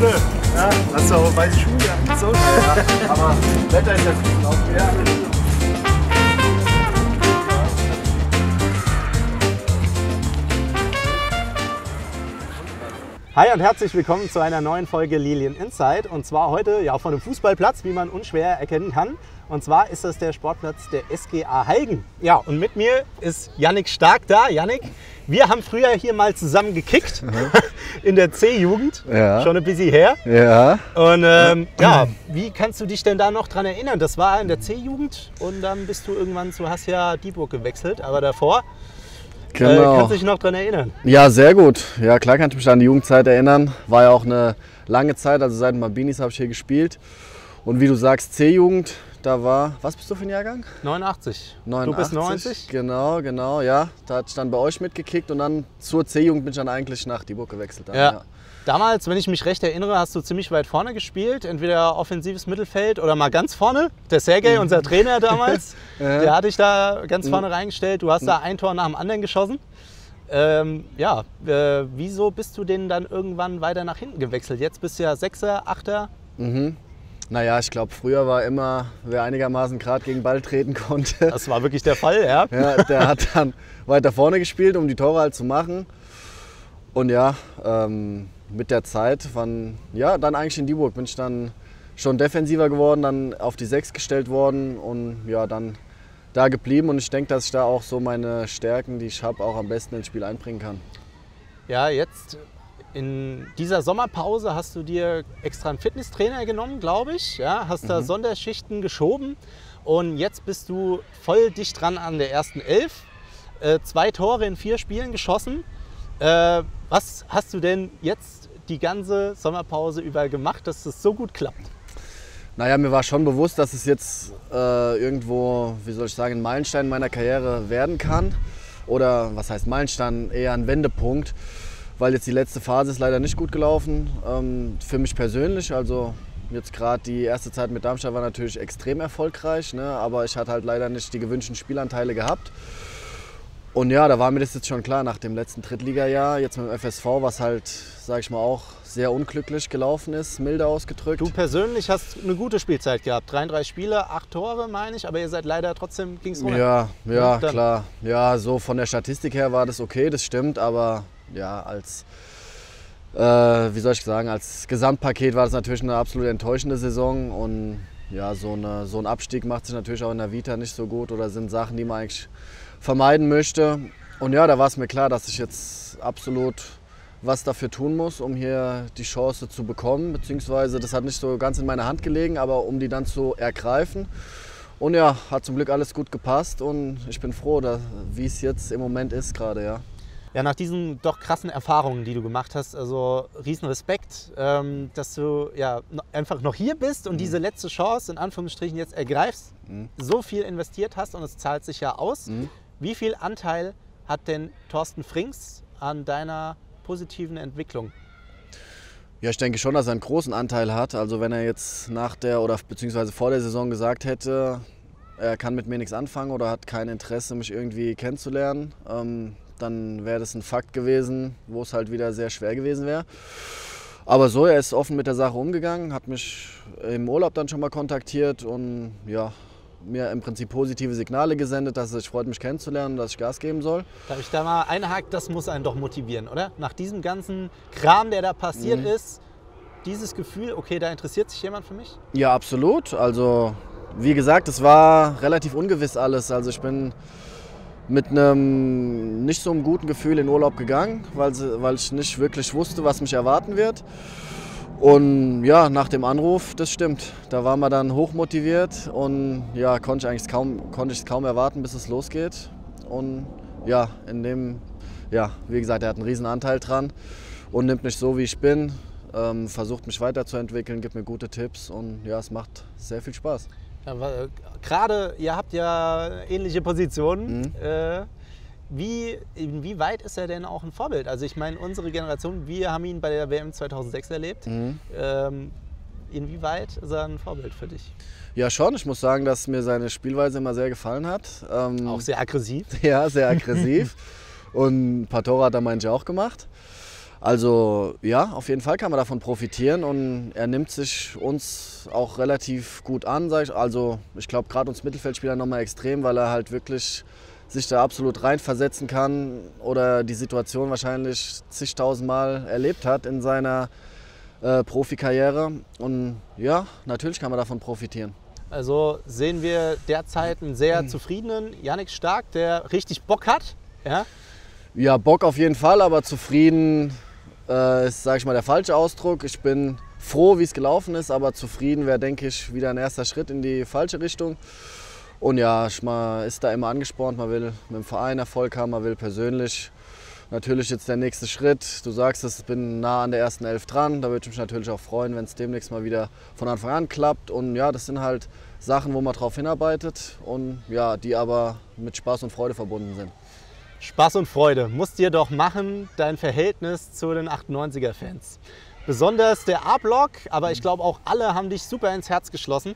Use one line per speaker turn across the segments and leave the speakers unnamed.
Sonne. Ja, hast du auch weiße Schuhe gehabt. So, ja. Aber Wetter ist ja gut drauf. Ja. Hi und herzlich willkommen zu einer neuen Folge Lilien Inside. Und zwar heute ja von einem Fußballplatz, wie man unschwer erkennen kann. Und zwar ist das der Sportplatz der SGA Heilgen. Ja, und mit mir ist Yannick Stark da. Yannick, wir haben früher hier mal zusammen gekickt in der C-Jugend. Ja. Schon ein bisschen her.
Ja.
Und ja, wie kannst du dich denn da noch dran erinnern? Das war in der C-Jugend und dann bist du irgendwann zu Hassia Dieburg gewechselt. Aber davor
Genau.
kannst du dich noch dran erinnern?
Ja, sehr gut. Ja, klar kann ich mich an die Jugendzeit erinnern. War ja auch eine lange Zeit, also seit Mabinis habe ich hier gespielt. Und wie du sagst, C-Jugend, da war, was bist du für ein Jahrgang?
89.
89.
Du bist 90?
Genau, ja. Da hatte ich dann bei euch mitgekickt und dann zur C-Jugend bin ich dann eigentlich nach Dieburg gewechselt. Dann,
ja. Damals, wenn ich mich recht erinnere, hast du ziemlich weit vorne gespielt, entweder offensives Mittelfeld oder mal ganz vorne. Der Sergej, unser Trainer damals, der hat dich da ganz vorne reingestellt. Du hast da ein Tor nach dem anderen geschossen. Wieso bist du denn dann irgendwann weiter nach hinten gewechselt? Jetzt bist du ja Sechser, Achter.
Naja, ich glaube, früher war immer, wer einigermaßen gerade gegen Ball treten konnte.
Das war wirklich der Fall, ja.
Ja, der hat dann weiter vorne gespielt, um die Tore halt zu machen. Und ja, mit der Zeit, dann eigentlich in Dieburg bin ich dann schon defensiver geworden, dann auf die 6 gestellt worden und ja, dann da geblieben. Und ich denke, dass ich da auch so meine Stärken, die ich habe, auch am besten ins Spiel einbringen kann.
Ja, jetzt in dieser Sommerpause hast du dir extra einen Fitnesstrainer genommen, glaube ich. Ja, hast da Sonderschichten geschoben und jetzt bist du voll dicht dran an der ersten 11. 2 Tore in 4 Spielen geschossen. Was hast du denn jetzt die ganze Sommerpause über gemacht, dass es so gut klappt?
Naja, mir war schon bewusst, dass es jetzt irgendwo, wie soll ich sagen, ein Meilenstein meiner Karriere werden kann. Oder was heißt Meilenstein? Eher ein Wendepunkt. Weil jetzt die letzte Phase ist leider nicht gut gelaufen. Für mich persönlich, also jetzt gerade die erste Zeit mit Darmstadt war natürlich extrem erfolgreich. Ne? Aber ich hatte halt leider nicht die gewünschten Spielanteile gehabt. Und ja, da war mir das jetzt schon klar nach dem letzten Drittligajahr, jetzt mit dem FSV, was halt, sag ich mal, auch sehr unglücklich gelaufen ist, milde ausgedrückt.
Du persönlich hast eine gute Spielzeit gehabt, 33 Spiele, 8 Tore meine ich, aber ihr seid leider trotzdem, ging es runter.
Ja, klar. Ja, so von der Statistik her war das okay, das stimmt, aber ja, als Gesamtpaket war das natürlich eine absolut enttäuschende Saison und ja, so ein Abstieg macht sich natürlich auch in der Vita nicht so gut oder sind Sachen, die man eigentlich vermeiden möchte. Und ja, da war es mir klar, dass ich jetzt absolut was dafür tun muss, um hier die Chance zu bekommen, beziehungsweise das hat nicht so ganz in meiner Hand gelegen, aber um die dann zu ergreifen. Und ja, hat zum Glück alles gut gepasst und ich bin froh, wie es jetzt im Moment ist gerade, ja.
Ja, nach diesen doch krassen Erfahrungen, die du gemacht hast, also riesen Respekt, dass du ja einfach noch hier bist und diese letzte Chance in Anführungsstrichen jetzt ergreifst, so viel investiert hast und es zahlt sich ja aus. Wie viel Anteil hat denn Thorsten Frings an deiner positiven Entwicklung?
Ja, ich denke schon, dass er einen großen Anteil hat. Also wenn er jetzt beziehungsweise vor der Saison gesagt hätte, er kann mit mir nichts anfangen oder hat kein Interesse, mich irgendwie kennenzulernen, dann wäre das ein Fakt gewesen, wo es halt wieder sehr schwer gewesen wäre. Aber so, er ist offen mit der Sache umgegangen, hat mich im Urlaub dann schon mal kontaktiert und ja, mir im Prinzip positive Signale gesendet, dass er sich freut, mich kennenzulernen und dass ich Gas geben soll.
Darf ich da mal einhaken? Das muss einen doch motivieren, oder? Nach diesem ganzen Kram, der da passiert ist, dieses Gefühl, okay, da interessiert sich jemand für mich?
Ja, absolut. Also, wie gesagt, es war relativ ungewiss alles. Also ich bin mit einem nicht so einem guten Gefühl in Urlaub gegangen, weil ich nicht wirklich wusste, was mich erwarten wird. Und ja, nach dem Anruf, das stimmt, da waren wir dann hochmotiviert und ja, konnte ich es kaum erwarten, bis es losgeht. Und ja, wie gesagt, er hat einen riesen Anteil dran und nimmt mich so, wie ich bin, versucht mich weiterzuentwickeln, gibt mir gute Tipps und ja, es macht sehr viel Spaß.
Ja, gerade, ihr habt ja ähnliche Positionen. Inwieweit ist er denn auch ein Vorbild? Also ich meine, unsere Generation, wir haben ihn bei der WM 2006 erlebt. Inwieweit ist er ein Vorbild für dich?
Ja, schon. Ich muss sagen, dass mir seine Spielweise immer sehr gefallen hat.
Auch sehr aggressiv?
Ja, sehr aggressiv. Und ein paar Tore hat er manche auch gemacht. Also ja, auf jeden Fall kann man davon profitieren und er nimmt sich uns auch relativ gut an, sag ich. Also ich glaube gerade uns Mittelfeldspieler nochmal extrem, weil er halt wirklich sich da absolut reinversetzen kann oder die Situation wahrscheinlich zigtausendmal erlebt hat in seiner Profikarriere. Und ja, natürlich kann man davon profitieren.
Also sehen wir derzeit einen sehr zufriedenen Yannick Stark, der richtig Bock hat. Ja,
ja, Bock auf jeden Fall, aber zufrieden ist, sage ich mal, der falsche Ausdruck. Ich bin froh, wie es gelaufen ist, aber zufrieden wäre, denke ich, wieder ein erster Schritt in die falsche Richtung. Und ja, man ist da immer angespornt, man will mit dem Verein Erfolg haben, man will persönlich. Natürlich jetzt der nächste Schritt. Du sagst es, ich bin nah an der ersten 11 dran. Da würde ich mich natürlich auch freuen, wenn es demnächst mal wieder von Anfang an klappt. Und ja, das sind halt Sachen, wo man drauf hinarbeitet und ja, die aber mit Spaß und Freude verbunden sind.
Spaß und Freude muss dir doch machen, dein Verhältnis zu den 98er-Fans. Besonders der A-Block, aber ich glaube auch alle haben dich super ins Herz geschlossen.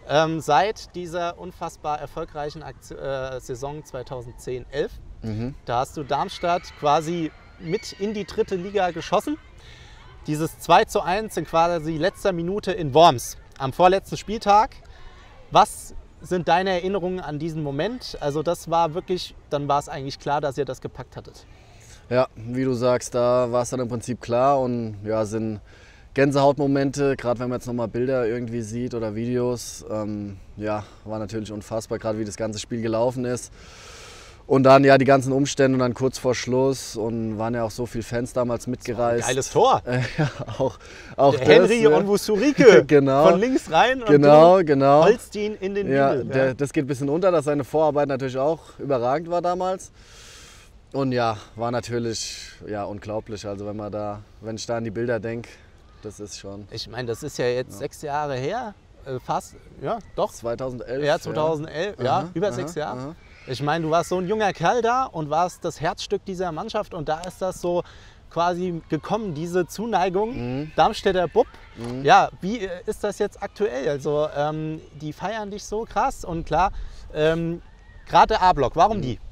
Seit dieser unfassbar erfolgreichen Saison 2010-11. Da hast du Darmstadt quasi mit in die 3. Liga geschossen. Dieses 2:1 in quasi letzter Minute in Worms am vorletzten Spieltag. Was sind deine Erinnerungen an diesen Moment? Also das war wirklich, dann war es eigentlich klar, dass ihr das gepackt hattet.
Ja, wie du sagst, da war es dann im Prinzip klar und ja, sind Gänsehautmomente, gerade wenn man jetzt nochmal Bilder irgendwie sieht oder Videos. Ja, war natürlich unfassbar, gerade wie das ganze Spiel gelaufen ist. Und dann ja die ganzen Umstände und dann kurz vor Schluss und waren ja auch so viele Fans damals mitgereist.
Geiles Tor.
Ja, auch
der Henry Onwusurike
genau,
von links rein und
genau.
holst ihn in den Winkel.
Ja, das geht ein bisschen unter, dass seine Vorarbeit natürlich auch überragend war damals. Und ja, war natürlich ja, unglaublich. Also wenn ich da an die Bilder denke, das ist schon...
Ich meine, das ist ja jetzt 6 Jahre her, fast, ja doch.
2011.
Ja, 2011, ja, über 6 Jahre. Aha. Ich meine, du warst so ein junger Kerl da und warst das Herzstück dieser Mannschaft und da ist das so quasi gekommen, diese Zuneigung, Darmstädter Bub. Ja, wie ist das jetzt aktuell? Also die feiern dich so krass und klar, gerade der A-Block, warum die?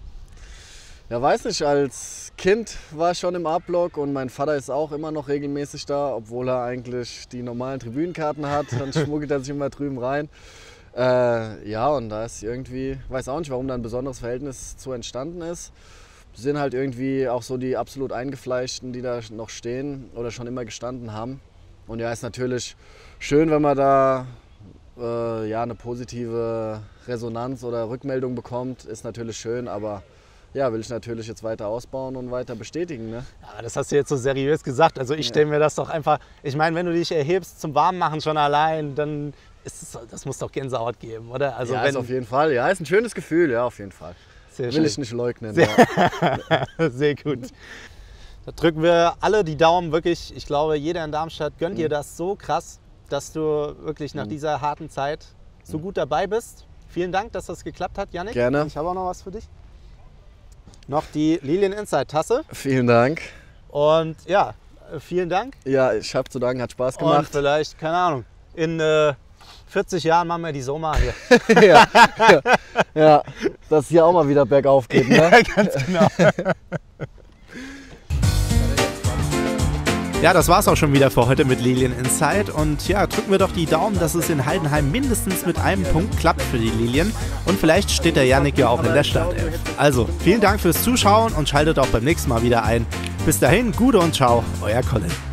Ja, weiß nicht, als Kind war ich schon im A-Block und mein Vater ist auch immer noch regelmäßig da, obwohl er eigentlich die normalen Tribünenkarten hat, dann schmuggelt er sich immer drüben rein. Ja, und da ist irgendwie, weiß auch nicht, warum da ein besonderes Verhältnis zu entstanden ist. Sind halt irgendwie auch so die absolut Eingefleischten, die da noch stehen oder schon immer gestanden haben. Und ja, ist natürlich schön, wenn man da ja, eine positive Resonanz oder Rückmeldung bekommt, ist natürlich schön, aber ja, will ich natürlich jetzt weiter ausbauen und weiter bestätigen. Ne?
Ja, das hast du jetzt so seriös gesagt. Also ich stelle mir das doch einfach, ich meine, wenn du dich erhebst zum Warmmachen schon allein, dann das muss doch Gänsehaut geben, oder? Also
ja, ist auf jeden Fall. Ja, ist ein schönes Gefühl, ja, auf jeden Fall.
Sehr
Will ich nicht leugnen.
Sehr gut. Da drücken wir alle die Daumen, wirklich. Ich glaube, jeder in Darmstadt gönnt dir das so krass, dass du wirklich nach dieser harten Zeit so gut dabei bist. Vielen Dank, dass das geklappt hat, Yannick.
Gerne.
Ich habe auch noch was für dich. Noch die Lilien Inside Tasse.
Vielen Dank.
Und ja, vielen Dank.
Ja, ich habe zu danken, hat Spaß gemacht.
Und vielleicht, keine Ahnung, in 40 Jahren machen wir die Sommer hier.
ja, dass es hier auch mal wieder bergauf geht. Ne?
Ja, ganz genau. Ja, das war's auch schon wieder für heute mit Lilien Inside. Und ja, drücken wir doch die Daumen, dass es in Heidenheim mindestens mit einem Punkt klappt für die Lilien. Und vielleicht steht der Yannick ja auch in der Startelf. Also, vielen Dank fürs Zuschauen und schaltet auch beim nächsten Mal wieder ein. Bis dahin, Gude und ciao, euer Colin.